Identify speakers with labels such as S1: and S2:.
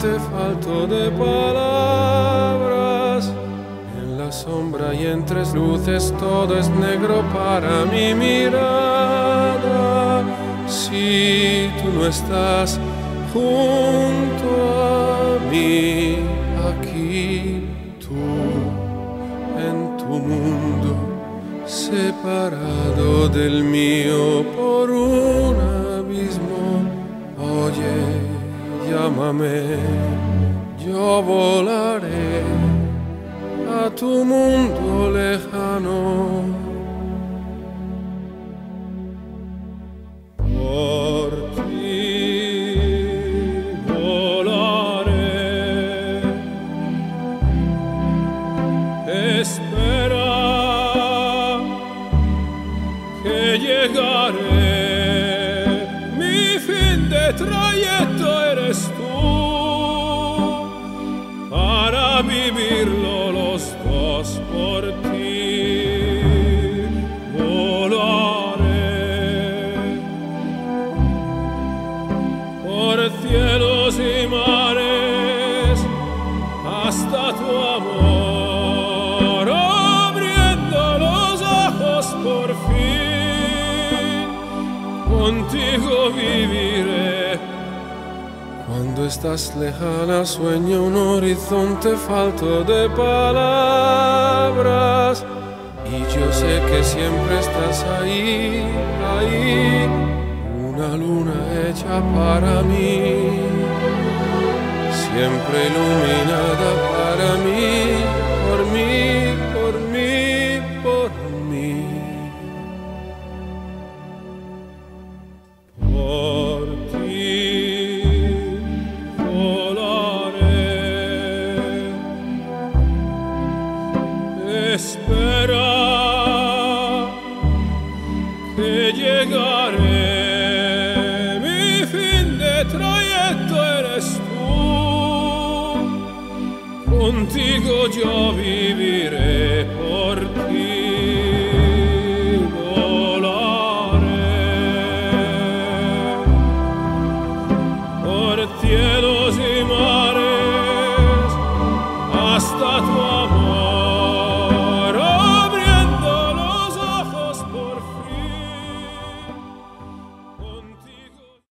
S1: horizonte falto de palabras. En la sombra y en tres luces todo es negro para mi mirada. Si tú no estás junto a mí, aquí tú en tu mundo, separado del mío por un abismo. Oye, llámame, yo volaré a tu mundo lejano. Por ti volaré, espera que llegaré. Mi fin de trayecto eres tú, para vivirlo los dos por ti. Volaré por cielos y mares hasta tu amor, abriendo los ojos por fin. Contigo viviré. Cuando estás lejana sueño un horizonte falto de palabras, y yo sé que siempre estás ahí, ahí, una luna hecha para mí, siempre iluminada para mí, por mí, por mí, por mí. Por ti espera que llegaré. Mi fin de trayecto eres tú, contigo yo viviré.